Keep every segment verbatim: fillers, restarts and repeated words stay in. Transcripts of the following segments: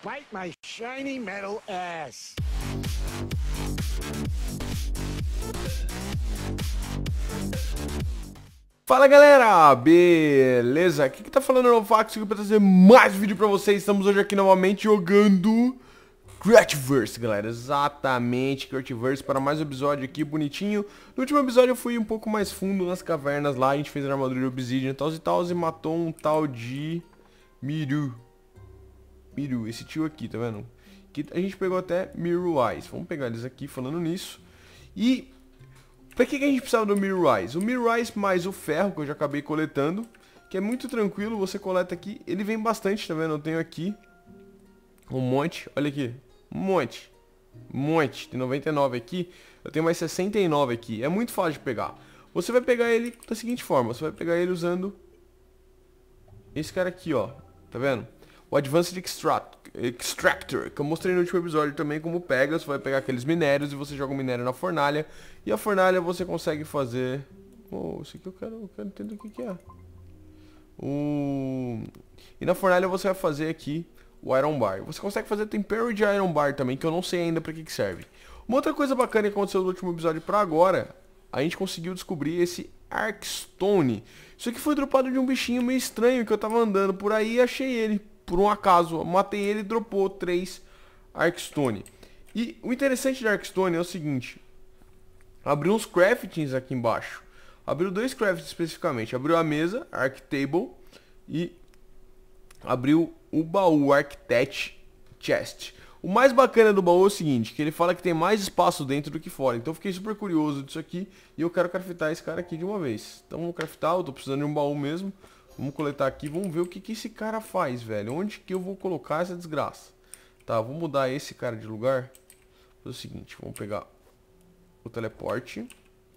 Bite my shiny metal ass. Fala galera, beleza? Aqui que tá falando é o Novax, aqui pra trazer mais vídeo pra vocês. Estamos hoje aqui novamente jogando Creativerse, galera. Exatamente, Creativerse, para mais um episódio aqui bonitinho. No último episódio eu fui um pouco mais fundo nas cavernas lá, a gente fez a armadura de Obsidian e tal e tal, e matou um tal de Miru. Miru, esse tio aqui, tá vendo? Que a gente pegou até Miru Eyes. Vamos pegar eles aqui falando nisso. E pra que, que a gente precisava do Miru Eyes? O Miru Eyes mais o ferro, que eu já acabei coletando, que é muito tranquilo, você coleta aqui. Ele vem bastante, tá vendo? Eu tenho aqui um monte, olha aqui, um monte, um monte. Tem noventa e nove aqui, eu tenho mais sessenta e nove aqui. É muito fácil de pegar. Você vai pegar ele da seguinte forma, você vai pegar ele usando esse cara aqui, ó, tá vendo? O Advanced Extract, Extractor, que eu mostrei no último episódio também como pega. Você vai pegar aqueles minérios e você joga o minério na fornalha. E a fornalha você consegue fazer... Oh, isso aqui eu quero, eu quero entender o que, que é. O... E na fornalha você vai fazer aqui o Iron Bar. Você consegue fazer Temporary de Iron Bar também, que eu não sei ainda pra que, que serve. Uma outra coisa bacana que aconteceu no último episódio pra agora, a gente conseguiu descobrir esse Arkstone. Isso aqui foi dropado de um bichinho meio estranho que eu tava andando por aí e achei ele. Por um acaso, matei ele e dropou três Arkstone. E o interessante de Arkstone é o seguinte. Abriu uns craftings aqui embaixo. Abriu dois craftings especificamente. Abriu a mesa, Arc Table. E abriu o baú, Architect Chest. O mais bacana do baú é o seguinte, que ele fala que tem mais espaço dentro do que fora. Então eu fiquei super curioso disso aqui. E eu quero craftar esse cara aqui de uma vez. Então vamos craftar, eu tô precisando de um baú mesmo. Vamos coletar aqui, vamos ver o que, que esse cara faz, velho. Onde que eu vou colocar essa desgraça? Tá, vou mudar esse cara de lugar. Vou fazer o seguinte, vamos pegar o teleporte.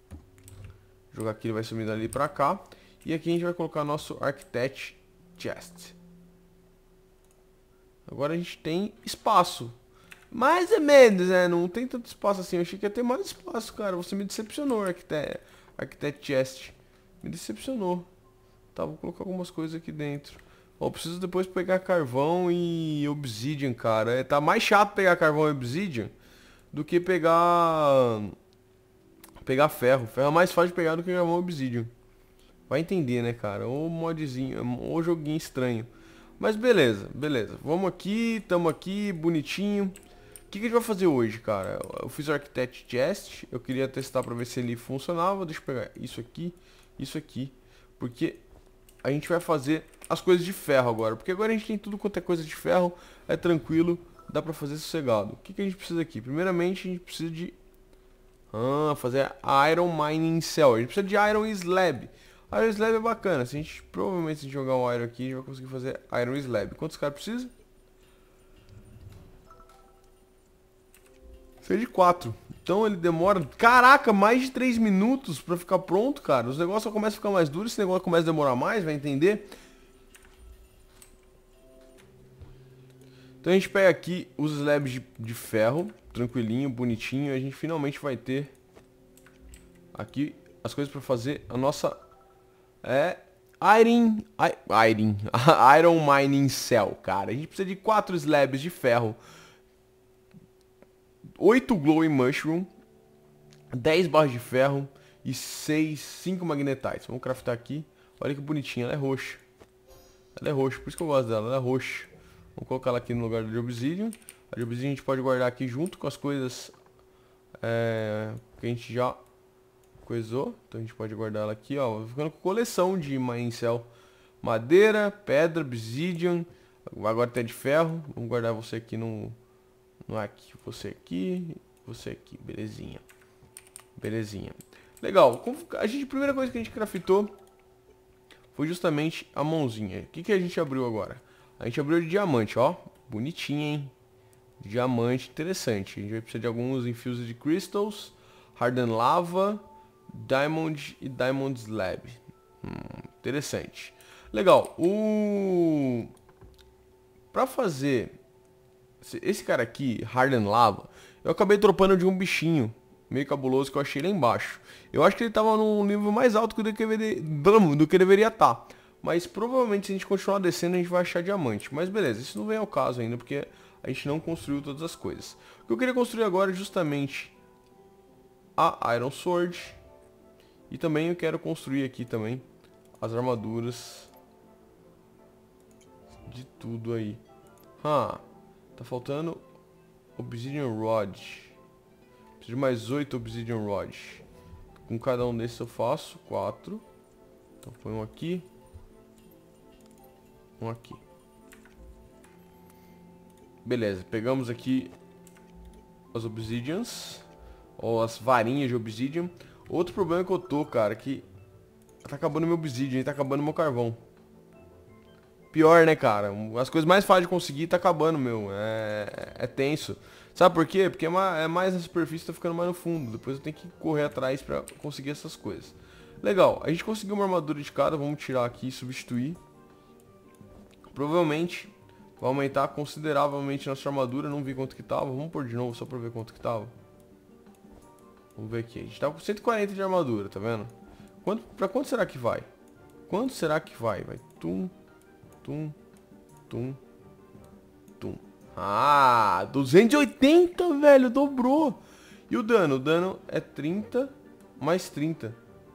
Jogar aqui, ele vai sumir dali pra cá. E aqui a gente vai colocar nosso Architect Chest. Agora a gente tem espaço. Mais ou menos, né? Não tem tanto espaço assim. Eu achei que ia ter mais espaço, cara. Você me decepcionou, Architect, Architect Chest. Me decepcionou. Tá, vou colocar algumas coisas aqui dentro. Ó, eu preciso depois pegar carvão e obsidian, cara. É, tá mais chato pegar carvão e obsidian do que pegar... Pegar ferro. Ferro é mais fácil de pegar do que carvão e obsidian. Vai entender, né, cara? Ou modzinho, ou joguinho estranho. Mas beleza, beleza. Vamos aqui, tamo aqui, bonitinho. O que, que a gente vai fazer hoje, cara? Eu fiz o Architect Chest. Eu queria testar pra ver se ele funcionava. Deixa eu pegar isso aqui, isso aqui. Porque... a gente vai fazer as coisas de ferro agora. Porque agora a gente tem tudo quanto é coisa de ferro. É tranquilo. Dá pra fazer sossegado. O que, que a gente precisa aqui? Primeiramente a gente precisa de... Ah, fazer Iron Mining Cell. A gente precisa de Iron Slab. Iron Slab é bacana. Se a gente... Provavelmente se a gente jogar um Iron aqui, a gente vai conseguir fazer Iron Slab. Quantos caras precisa? Precisa de quatro. Então ele demora... Caraca, mais de três minutos pra ficar pronto, cara. Os negócios só começam a ficar mais duros. Esse negócio começa a demorar mais, vai entender? Então a gente pega aqui os slabs de, de ferro. Tranquilinho, bonitinho. A gente finalmente vai ter aqui as coisas pra fazer a nossa... É... Iron... Iron... Iron Mining Cell, cara. A gente precisa de quatro slabs de ferro. oito glowing mushroom, dez barras de ferro e seis, cinco magnetais. Vamos craftar aqui. Olha que bonitinha, ela é roxa. Ela é roxa, por isso que eu gosto dela, ela é roxa. Vamos colocar ela aqui no lugar de obsidian. A de obsidian a gente pode guardar aqui junto com as coisas é, que a gente já coisou. Então a gente pode guardar ela aqui, ó. Ficando com coleção de mining cell. Madeira, pedra, obsidian. Agora tem de ferro. Vamos guardar você aqui no... Aqui, você aqui, você aqui, belezinha. Belezinha. Legal, a gente, a primeira coisa que a gente craftou foi justamente a mãozinha. O que, que a gente abriu agora? A gente abriu de diamante, ó. Bonitinho, hein? Diamante, interessante. A gente vai precisar de alguns infused crystals, hardened lava, diamond e diamond slab. Hum, interessante. Legal, o... Pra fazer... Esse cara aqui, Hardened Lava, eu acabei dropando de um bichinho meio cabuloso que eu achei lá embaixo. Eu acho que ele tava num nível mais alto do que, do que deveria estar. Tá. Mas provavelmente se a gente continuar descendo a gente vai achar diamante. Mas beleza, isso não vem ao caso ainda, porque a gente não construiu todas as coisas. O que eu queria construir agora é justamente a Iron Sword. E também eu quero construir aqui também as armaduras de tudo aí. Ah, tá faltando Obsidian Rod. Preciso de mais oito Obsidian Rod. Com cada um desses eu faço quatro. Então põe um aqui. Um aqui. Beleza, pegamos aqui as Obsidians. Ou as varinhas de Obsidian. Outro problema que eu tô, cara, que tá acabando meu Obsidian, tá acabando meu carvão. Pior, né, cara? As coisas mais fáceis de conseguir tá acabando, meu. É, é tenso. Sabe por quê? Porque é mais na superfície, tá ficando mais no fundo. Depois eu tenho que correr atrás pra conseguir essas coisas. Legal, a gente conseguiu uma armadura de cada. Vamos tirar aqui e substituir. Provavelmente vai aumentar consideravelmente nossa armadura. Não vi quanto que tava. Vamos pôr de novo só pra ver quanto que tava. Vamos ver aqui. A gente tá com cento e quarenta de armadura, tá vendo? Quanto, pra quanto será que vai? Quanto será que vai? Vai tum, tum, tum, tum. Ah, duzentos e oitenta, velho. Dobrou. E o dano? O dano é trinta mais trinta.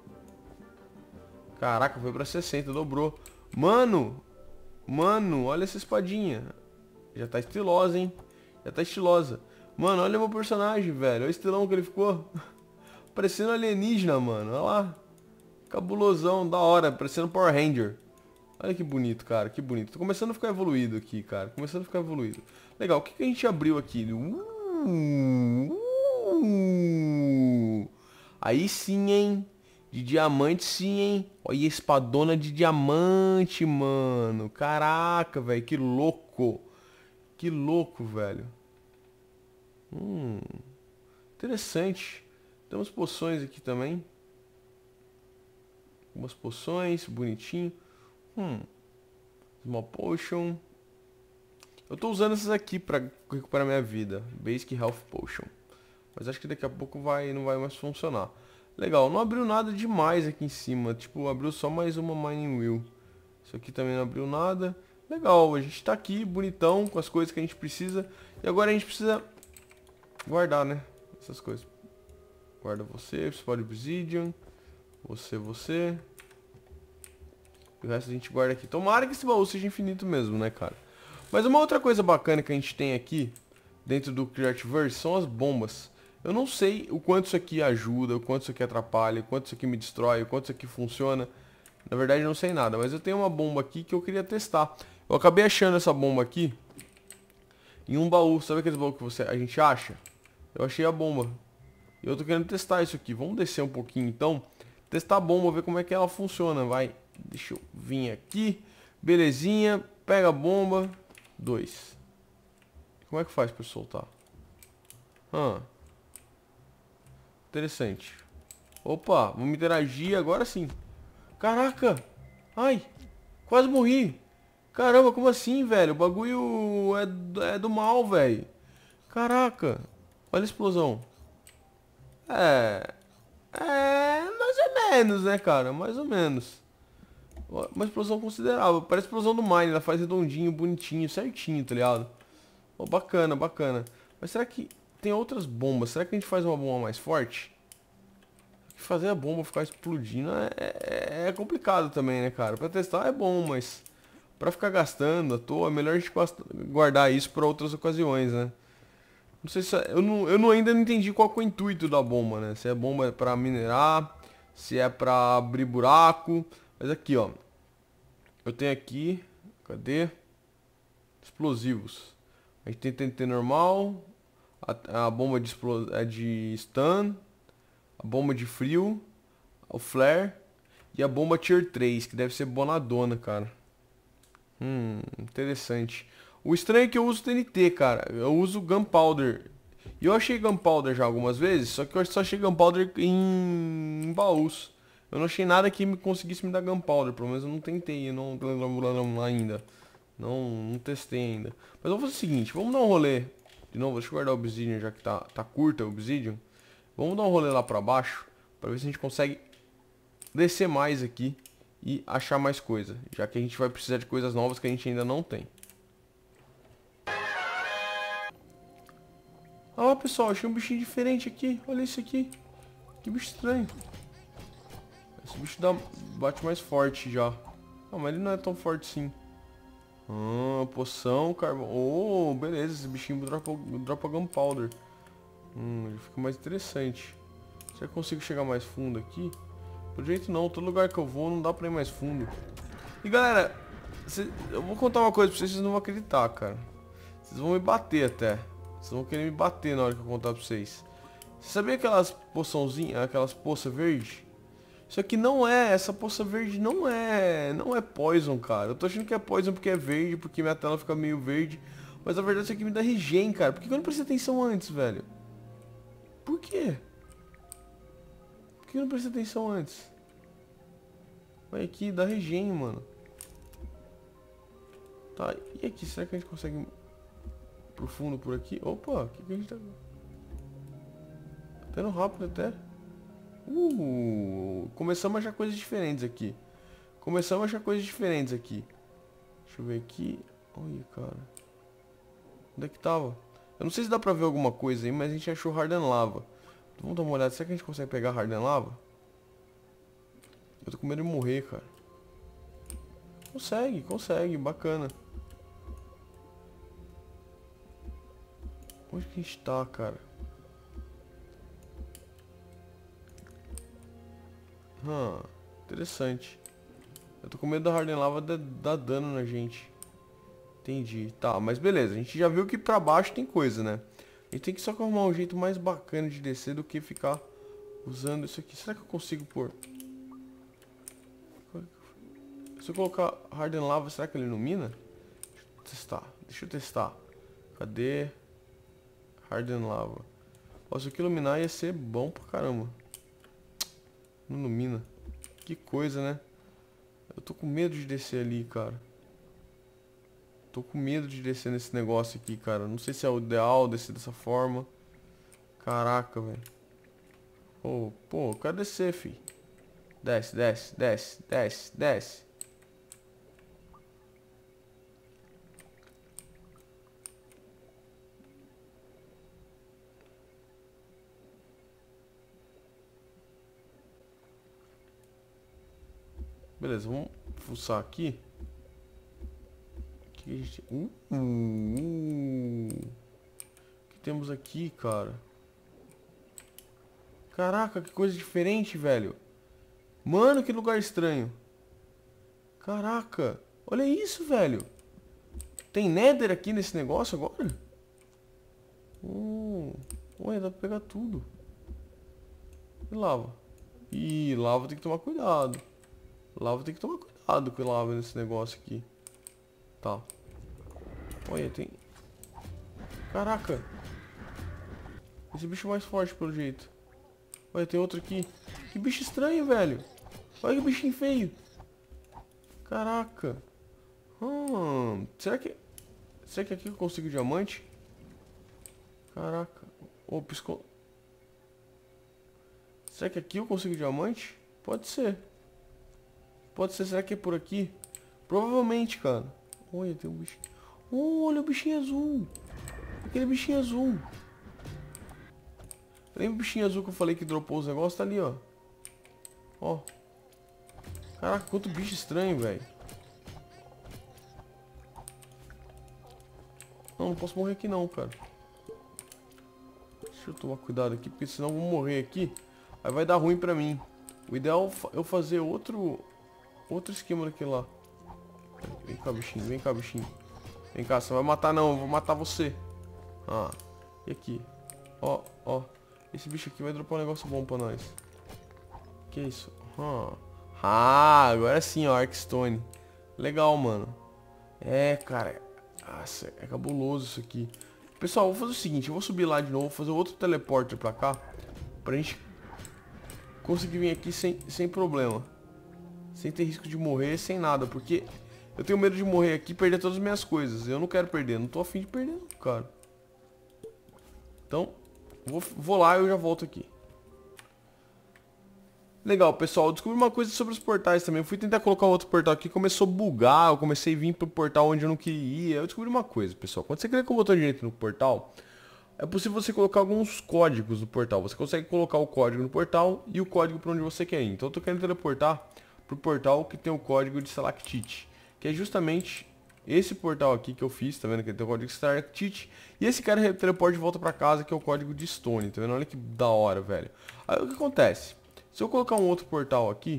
Caraca, foi pra sessenta, dobrou. Mano, mano, olha essa espadinha. Já tá estilosa, hein? Já tá estilosa. Mano, olha meu personagem, velho. Olha o estilão que ele ficou. Parecendo alienígena, mano. Olha lá. Cabulosão, da hora. Parecendo Power Ranger. Olha que bonito, cara. Que bonito. Tô começando a ficar evoluído aqui, cara. Começando a ficar evoluído. Legal. O que, que a gente abriu aqui? Uh, uh, aí sim, hein? De diamante sim, hein? Olha a espadona de diamante, mano. Caraca, velho. Que louco. Que louco, velho. Hum, interessante. Temos poções aqui também. Algumas poções, bonitinho. Hum, Small Potion. Eu tô usando essas aqui pra recuperar minha vida. Basic Health Potion. Mas acho que daqui a pouco vai, não vai mais funcionar. Legal, não abriu nada demais aqui em cima. Tipo, abriu só mais uma Mining Wheel. Isso aqui também não abriu nada. Legal, a gente tá aqui bonitão com as coisas que a gente precisa. E agora a gente precisa guardar, né? Essas coisas. Guarda você, Spot Obsidian. Você, você. E o resto a gente guarda aqui. Tomara que esse baú seja infinito mesmo, né, cara? Mas uma outra coisa bacana que a gente tem aqui, dentro do Creativerse, são as bombas. Eu não sei o quanto isso aqui ajuda, o quanto isso aqui atrapalha, o quanto isso aqui me destrói, o quanto isso aqui funciona. Na verdade eu não sei nada, mas eu tenho uma bomba aqui que eu queria testar. Eu acabei achando essa bomba aqui em um baú. Sabe aquele baú que você, a gente acha? Eu achei a bomba. E eu tô querendo testar isso aqui. Vamos descer um pouquinho então. Testar a bomba, ver como é que ela funciona. Vai, deixa eu vir aqui. Belezinha, pega a bomba. Dois. Como é que faz pra eu soltar? Ah. Interessante. Opa, vamos interagir agora sim. Caraca. Ai, quase morri. Caramba, como assim, velho? O bagulho é, do- é do mal, velho. Caraca. Olha a explosão. É... É... Mais ou menos, né, cara? Mais ou menos. Uma explosão considerável. Parece a explosão do Mine. Ela faz redondinho, bonitinho, certinho, tá ligado? Oh, bacana, bacana. Mas será que tem outras bombas? Será que a gente faz uma bomba mais forte? Fazer a bomba ficar explodindo é, é, é complicado também, né, cara? Pra testar é bom, mas pra ficar gastando à toa, é melhor a gente guardar isso pra outras ocasiões, né? Não sei se... Eu, não, eu não, ainda não entendi qual que é o intuito da bomba, né? Se é bomba pra minerar, se é pra abrir buraco. Mas aqui, ó. Eu tenho aqui... Cadê? Explosivos. A gente tem T N T normal. A, a bomba de, explos, é de stun. A bomba de frio. O flare. E a bomba tier três, que deve ser bonadona, cara. Hum, interessante. O estranho é que eu uso T N T, cara. Eu uso Gunpowder. E eu achei Gunpowder já algumas vezes, só que eu só achei Gunpowder em, em baús. Eu não achei nada que me conseguisse me dar Gunpowder. Pelo menos eu não tentei, eu não ainda. Não, não testei ainda. Mas vamos fazer o seguinte, vamos dar um rolê. De novo, deixa eu guardar o Obsidian, já que tá, tá curta o Obsidian. Vamos dar um rolê lá pra baixo, pra ver se a gente consegue descer mais aqui e achar mais coisa. Já que a gente vai precisar de coisas novas que a gente ainda não tem. Ah lá, pessoal, achei um bichinho diferente aqui. Olha isso aqui. Que bicho estranho. Esse bicho dá, bate mais forte já. Ah, mas ele não é tão forte sim. Ah, poção, carvão. Oh, beleza, esse bichinho dropa, dropa gunpowder. Hum, ele fica mais interessante. Será que eu consigo chegar mais fundo aqui? Por jeito não, todo lugar que eu vou não dá pra ir mais fundo. E galera, cê, eu vou contar uma coisa pra vocês, vocês não vão acreditar, cara. Vocês vão me bater até. Vocês vão querer me bater na hora que eu contar pra vocês. Você sabia aquelas poçãozinhas, aquelas poças verdes? Isso aqui não é, essa poça verde não é, não é poison, cara. Eu tô achando que é poison porque é verde, porque minha tela fica meio verde. Mas na verdade isso aqui me dá regen, cara. Por que eu não prestei atenção antes, velho? Por quê? Por que eu não prestei atenção antes? Vai aqui, dá regen, mano. Tá, e aqui? Será que a gente consegue ir pro fundo por aqui? Opa, o que, que a gente tá... Tá indo rápido até. Uh, começamos a achar coisas diferentes aqui. Começamos a achar coisas diferentes aqui. Deixa eu ver aqui. Olha, cara. Onde é que tava? Eu não sei se dá pra ver alguma coisa aí, mas a gente achou Hardened Lava. Vamos dar uma olhada. Será que a gente consegue pegar Hardened Lava? Eu tô com medo de morrer, cara. Consegue, consegue. Bacana. Onde que a gente tá, cara? Hum, interessante. Eu tô com medo da Hardened Lava dar dano na gente. Entendi. Tá, mas beleza. A gente já viu que pra baixo tem coisa, né? A gente tem que só arrumar um jeito mais bacana de descer do que ficar usando isso aqui. Será que eu consigo pôr? Se eu colocar Hardened Lava, será que ele ilumina? Deixa eu testar. Deixa eu testar. Cadê? Hardened Lava. Ó, se aqui iluminar ia ser bom pra caramba. Não ilumina. Que coisa, né? Eu tô com medo de descer ali, cara. Tô com medo de descer nesse negócio aqui, cara. Não sei se é o ideal descer dessa forma. Caraca, velho. Oh, pô, eu quero descer, fi. Desce, desce, desce, desce, desce. Beleza, vamos fuçar aqui. O que a gente... Uh, uh, uh. O que temos aqui, cara? Caraca, que coisa diferente, velho. Mano, que lugar estranho. Caraca. Olha isso, velho. Tem nether aqui nesse negócio agora? Hum. Ué, dá pra pegar tudo. E lava? Ih, lava tem que tomar cuidado. Lava tem que tomar cuidado com lava nesse negócio aqui. Tá. Olha, tem... Caraca. Esse bicho é mais forte pelo jeito. Olha, tem outro aqui. Que bicho estranho, velho. Olha que bichinho feio. Caraca. Hum, será que... Será que aqui eu consigo diamante? Caraca. Oh, piscou. Será que aqui eu consigo diamante? Pode ser. Pode ser. Será que é por aqui? Provavelmente, cara. Olha, tem um bichinho. Oh, olha o bichinho azul. Aquele bichinho azul. Lembra o bichinho azul que eu falei que dropou os negócios? Tá ali, ó. Ó. Caraca, quanto bicho estranho, velho. Não, não posso morrer aqui não, cara. Deixa eu tomar cuidado aqui, porque senão eu vou morrer aqui. Aí vai dar ruim pra mim. O ideal é eu fazer outro... Outro esquema daquele lá. Vem cá, bichinho. Vem cá, bichinho. Vem cá, você vai matar não. Eu vou matar você. Ah. E aqui. Ó, ó. Esse bicho aqui vai dropar um negócio bom pra nós. Que isso? Ah, ah agora sim, ó. Arkstone. Legal, mano. É, cara. Nossa, é cabuloso isso aqui. Pessoal, eu vou fazer o seguinte. Eu vou subir lá de novo. Vou fazer outro teleporter pra cá. Pra gente conseguir vir aqui sem, sem problema. Sem ter risco de morrer, sem nada. Porque eu tenho medo de morrer aqui e perder todas as minhas coisas. Eu não quero perder. Não tô afim de perder, não, cara. Então, vou, vou lá e eu já volto aqui. Legal, pessoal. Eu descobri uma coisa sobre os portais também. Eu fui tentar colocar outro portal aqui. Começou a bugar. Eu comecei a vir pro portal onde eu não queria ir. Eu descobri uma coisa, pessoal. Quando você clica com o botão direito no portal, é possível você colocar alguns códigos no portal. Você consegue colocar o código no portal e o código para onde você quer ir. Então eu tô querendo teleportar pro portal que tem o código de Stalactite, que é justamente esse portal aqui que eu fiz, tá vendo? Que tem o código de Stalactite. E esse cara teleporta de volta para casa, que é o código de Stone, tá vendo? Olha que da hora, velho. Aí o que acontece? Se eu colocar um outro portal aqui,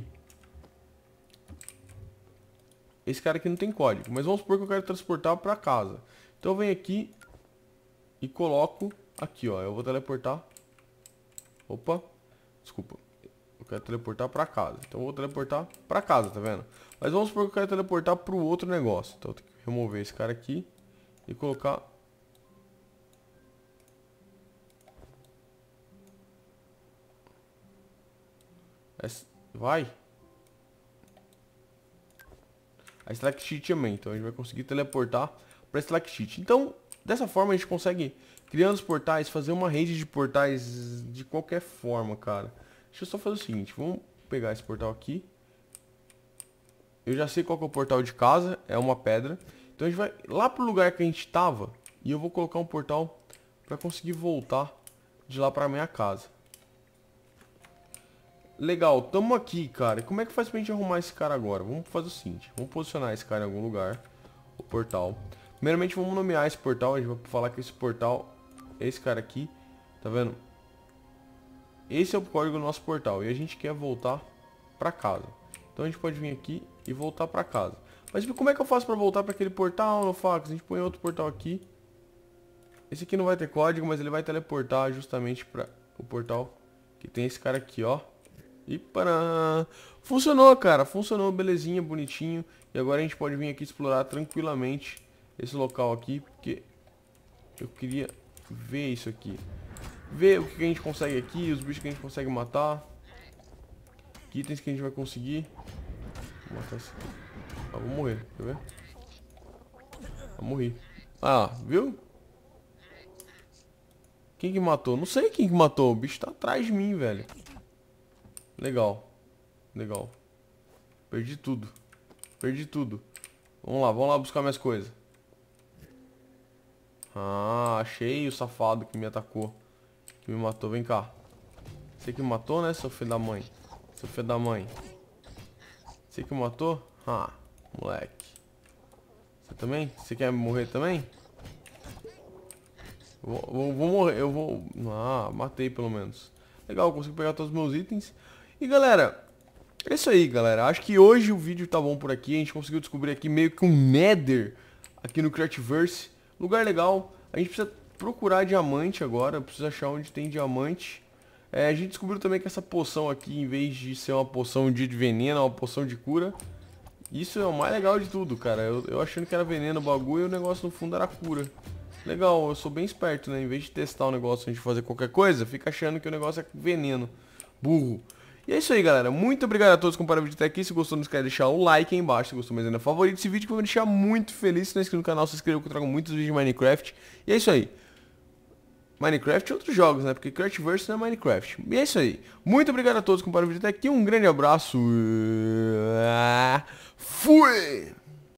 esse cara aqui não tem código, mas vamos supor que eu quero transportar para casa. Então eu venho aqui e coloco aqui, ó. Eu vou teleportar. Opa, desculpa. Eu quero teleportar para casa. Então eu vou teleportar para casa, tá vendo? Mas vamos supor que eu quero teleportar para o outro negócio. Então eu tenho que remover esse cara aqui e colocar. Vai. A Stalactite também. Então a gente vai conseguir teleportar para Stalactite. Então, dessa forma a gente consegue, criando os portais, fazer uma rede de portais de qualquer forma, cara. Deixa eu só fazer o seguinte. Vamos pegar esse portal aqui. Eu já sei qual que é o portal de casa. É uma pedra. Então a gente vai lá pro lugar que a gente tava. E eu vou colocar um portal para conseguir voltar de lá para minha casa. Legal, tamo aqui, cara. Como é que faz pra gente arrumar esse cara agora? Vamos fazer o seguinte. Vamos posicionar esse cara em algum lugar. O portal. Primeiramente vamos nomear esse portal. A gente vai falar que esse portal, esse cara aqui, tá vendo? Esse é o código do nosso portal. E a gente quer voltar pra casa. Então a gente pode vir aqui e voltar pra casa. Mas como é que eu faço pra voltar pra aquele portal, no fax? A gente põe outro portal aqui. Esse aqui não vai ter código, mas ele vai teleportar justamente pra o portal que tem esse cara aqui, ó. E para funcionou, cara, funcionou, belezinha, bonitinho. E agora a gente pode vir aqui explorar tranquilamente esse local aqui, porque eu queria ver isso aqui, ver o que a gente consegue aqui, os bichos que a gente consegue matar, que itens que a gente vai conseguir. Vou matar esse aqui. Ah, vou morrer, quer ver? Vou morrer. Ah, viu? Quem que matou? Não sei quem que matou, o bicho tá atrás de mim, velho. Legal. Legal. Perdi tudo. Perdi tudo. Vamos lá, vamos lá buscar minhas coisas. Ah, achei o safado que me atacou. Que me matou. Vem cá. Você que me matou, né, seu filho da mãe? Seu filho da mãe. Você que me matou? Ah, moleque. Você também? Você quer morrer também? Vou, vou, vou morrer. Eu vou... Ah, matei pelo menos. Legal, consigo pegar todos os meus itens. E galera, é isso aí, galera. Acho que hoje o vídeo tá bom por aqui. A gente conseguiu descobrir aqui meio que um Nether aqui no Craftverse. Lugar legal. A gente precisa procurar diamante agora. Precisa achar onde tem diamante. É, a gente descobriu também que essa poção aqui, em vez de ser uma poção de veneno, é uma poção de cura. Isso é o mais legal de tudo, cara. Eu, eu achando que era veneno o bagulho e o negócio no fundo era cura. Legal, eu sou bem esperto, né? Em vez de testar o negócio antes de fazer qualquer coisa, fica achando que o negócio é veneno. Burro. E é isso aí, galera. Muito obrigado a todos que acompanharam o vídeo até aqui. Se gostou, não esquece de deixar o like aí embaixo. Se gostou, mais ainda favorito esse vídeo, que vai me deixar muito feliz. Se não é inscrito no canal, se inscreva, que eu trago muitos vídeos de Minecraft. E é isso aí. Minecraft e outros jogos, né? Porque Craftverse não é Minecraft. E é isso aí. Muito obrigado a todos que acompanharam o vídeo até aqui. Um grande abraço. Fui!